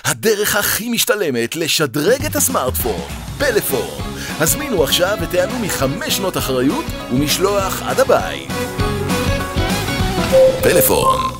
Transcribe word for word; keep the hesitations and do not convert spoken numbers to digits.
הדרך הכי משתלמת לשדרג את הסמארטפון. פלאפון. הזמינו עכשיו ותיהנו מחמש שנות אחריות ומשלוח עד הבית. פלאפון.